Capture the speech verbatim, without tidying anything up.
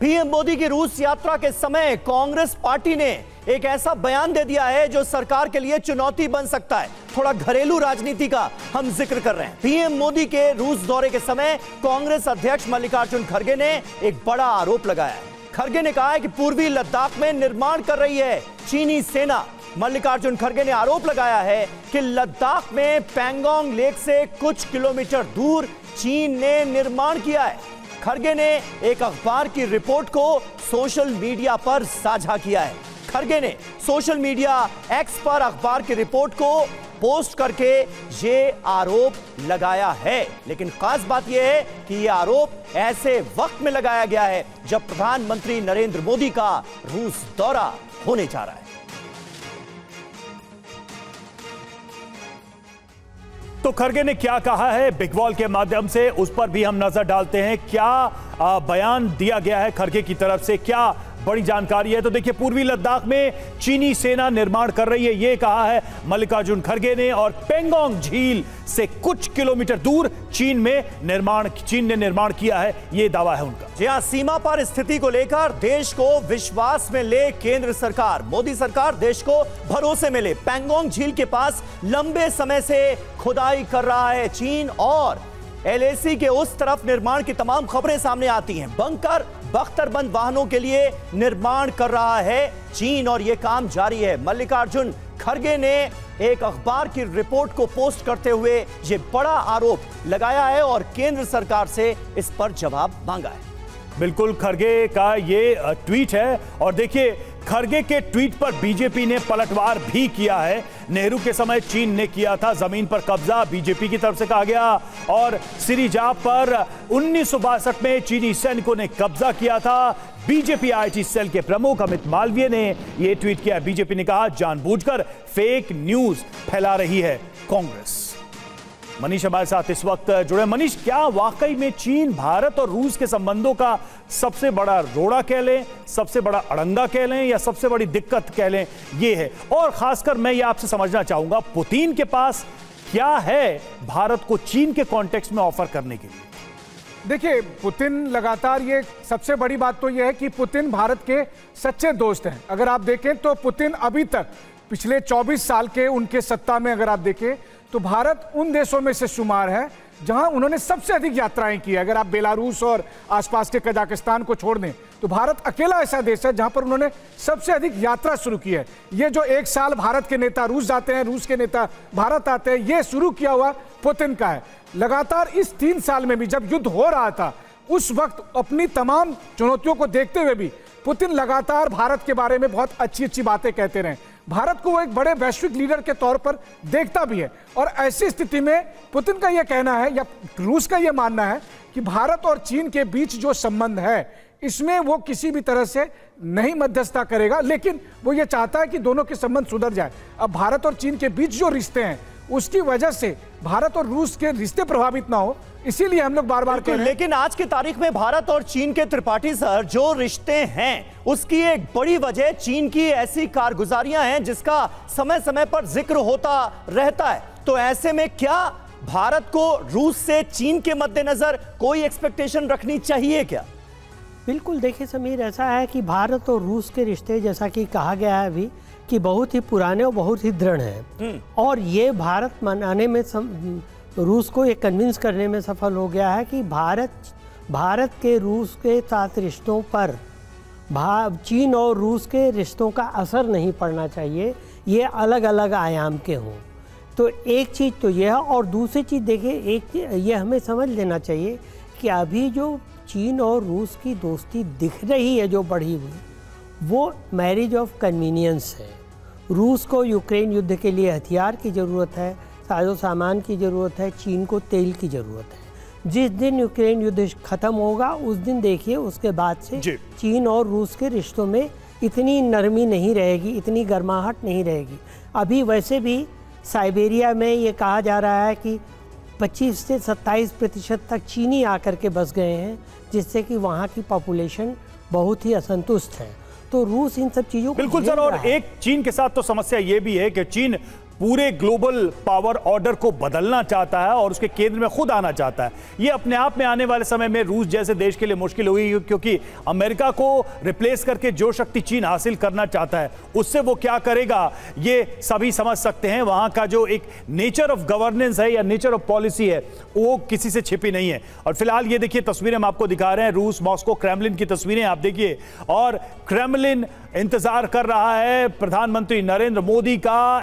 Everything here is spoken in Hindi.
पीएम मोदी की रूस यात्रा के समय कांग्रेस पार्टी ने एक ऐसा बयान दे दिया है जो सरकार के लिए चुनौती बन सकता है। थोड़ा घरेलू राजनीति का हम जिक्र कर रहे हैं। पीएम मोदी के रूस दौरे के समय कांग्रेस अध्यक्ष मल्लिकार्जुन खड़गे ने एक बड़ा आरोप लगाया है। खड़गे ने कहा है कि पूर्वी लद्दाख में निर्माण कर रही है चीनी सेना। मल्लिकार्जुन खड़गे ने आरोप लगाया है कि लद्दाख में पैंगोंग लेक से कुछ किलोमीटर दूर चीन ने निर्माण किया है। खड़गे ने एक अखबार की रिपोर्ट को सोशल मीडिया पर साझा किया है। खड़गे ने सोशल मीडिया एक्स पर अखबार की रिपोर्ट को पोस्ट करके ये आरोप लगाया है। लेकिन खास बात यह है कि यह आरोप ऐसे वक्त में लगाया गया है जब प्रधानमंत्री नरेंद्र मोदी का रूस दौरा होने जा रहा है। तो खड़गे ने क्या कहा है बिग वॉल के माध्यम से, उस पर भी हम नजर डालते हैं। क्या बयान दिया गया है खड़गे की तरफ से, क्या बड़ी जानकारी है। तो देखिए, पूर्वी लद्दाख में चीनी सेना निर्माण कर रही है, यह कहा है मल्लिकार्जुन खड़गे ने। और पेंगोंग झील से कुछ किलोमीटर दूर चीन में निर्माण चीन ने निर्माण किया है, यह दावा है उनका। जी हां, सीमा पर स्थिति को लेकर देश को विश्वास में ले केंद्र सरकार, मोदी सरकार देश को भरोसे में ले। पेंगोंग झील के पास लंबे समय से खुदाई कर रहा है चीन और एलएसी के उस तरफ निर्माण की तमाम खबरें सामने आती हैं। बंकर बख्तरबंद वाहनों के लिए निर्माण कर रहा है चीन और यह काम जारी है। मल्लिकार्जुन खड़गे ने एक अखबार की रिपोर्ट को पोस्ट करते हुए यह बड़ा आरोप लगाया है और केंद्र सरकार से इस पर जवाब मांगा है। बिल्कुल, खड़गे का ये ट्वीट है और देखिए, खड़गे के ट्वीट पर बीजेपी ने पलटवार भी किया है। नेहरू के समय चीन ने किया था जमीन पर कब्जा, बीजेपी की तरफ से कहा गया। और सिरिजा पर उन्नीस सौ बासठ में चीनी सैनिकों ने कब्जा किया था। बीजेपी आईटी सेल के प्रमुख अमित मालवीय ने यह ट्वीट किया। बीजेपी ने कहा, जानबूझकर फेक न्यूज फैला रही है कांग्रेस। मनीष हमारे साथ इस वक्त जुड़े। मनीष, क्या वाकई में चीन भारत और रूस के संबंधों का सबसे बड़ा रोड़ा कह लें, सबसे बड़ा अड़ंगा कह लें या सबसे बड़ी दिक्कत कह लें, ये है? और खासकर मैं ये आपसे समझना चाहूंगा, पुतिन के पास क्या है भारत को चीन के कॉन्टेक्स्ट में ऑफर करने के लिए? देखिए, पुतिन लगातार, ये सबसे बड़ी बात तो यह है कि पुतिन भारत के सच्चे दोस्त हैं। अगर आप देखें तो पुतिन अभी तक पिछले चौबीस साल के उनके सत्ता में अगर आप देखें तो भारत उन देशों में से शुमार है जहां उन्होंने सबसे अधिक यात्राएं की है। अगर आप बेलारूस और आसपास के कजाकिस्तान को छोड़ दें तो भारत अकेला ऐसा देश है जहां पर उन्होंने सबसे अधिक यात्रा शुरू की है। ये जो एक साल भारत के नेता रूस जाते हैं, रूस के नेता भारत आते हैं, ये शुरू किया हुआ पुतिन का है। लगातार इस तीन साल में भी जब युद्ध हो रहा था उस वक्त अपनी तमाम चुनौतियों को देखते हुए भी पुतिन लगातार भारत के बारे में बहुत अच्छी अच्छी बातें कहते रहे। भारत को वो एक बड़े वैश्विक लीडर के तौर पर देखता भी है। और ऐसी स्थिति में पुतिन का यह कहना है या रूस का यह मानना है कि भारत और चीन के बीच जो संबंध है इसमें वो किसी भी तरह से नहीं मध्यस्थता करेगा, लेकिन वो ये चाहता है कि दोनों के संबंध सुधर जाए। अब भारत और चीन के बीच जो रिश्ते हैं उसकी वजह से भारत और रूस के रिश्ते प्रभावित ना हो, इसीलिए हम लोग बार बार कह रहे हैं। लेकिन आज की तारीख में भारत और चीन के त्रिपाठी सर जो रिश्ते हैं उसकी एक बड़ी वजह चीन की ऐसी कारगुजारियां हैं जिसका समय समय पर जिक्र होता रहता है। तो ऐसे में क्या भारत को रूस से चीन के मद्देनजर कोई एक्सपेक्टेशन रखनी चाहिए क्या? बिल्कुल, देखिए समीर, ऐसा है कि भारत और रूस के रिश्ते, जैसा कि कहा गया है अभी, कि बहुत ही पुराने और बहुत ही दृढ़ हैं। और ये भारत मनाने में सम, रूस को ये कन्विंस करने में सफल हो गया है कि भारत भारत के रूस के साथ रिश्तों पर चीन और रूस के रिश्तों का असर नहीं पड़ना चाहिए, ये अलग अलग आयाम के हों। तो एक चीज़ तो यह है। और दूसरी चीज़ देखिए, एक ये हमें समझ लेना चाहिए कि अभी जो चीन और रूस की दोस्ती दिख रही है जो बढ़ी हुई, वो मैरिज ऑफ कन्वीनियंस है। रूस को यूक्रेन युद्ध के लिए हथियार की ज़रूरत है, साजो सामान की ज़रूरत है, चीन को तेल की ज़रूरत है। जिस दिन यूक्रेन युद्ध ख़त्म होगा उस दिन देखिए उसके बाद से चीन और रूस के रिश्तों में इतनी नरमी नहीं रहेगी, इतनी गर्माहट नहीं रहेगी। अभी वैसे भी साइबेरिया में ये कहा जा रहा है कि पच्चीस से सत्ताईस प्रतिशत तक चीनी आकर के बस गए हैं, जिससे कि वहाँ की पॉपुलेशन बहुत ही असंतुष्ट है। तो रूस इन सब चीजों को बिल्कुल सर। और एक चीन के साथ तो समस्या ये भी है कि चीन पूरे ग्लोबल पावर ऑर्डर को बदलना चाहता है और उसके केंद्र में खुद आना चाहता है। ये अपने आप में आने वाले समय में रूस जैसे देश के लिए मुश्किल हुई, क्योंकि अमेरिका को रिप्लेस करके जो शक्ति चीन हासिल करना चाहता है उससे वो क्या करेगा ये सभी समझ सकते हैं। वहां का जो एक नेचर ऑफ गवर्नेंस है या नेचर ऑफ पॉलिसी है वो किसी से छिपी नहीं है। और फिलहाल ये देखिए तस्वीरें हम आपको दिखा रहे हैं, रूस मॉस्को क्रेमलिन की तस्वीरें आप देखिए, और क्रेमलिन इंतजार कर रहा है प्रधानमंत्री नरेंद्र मोदी का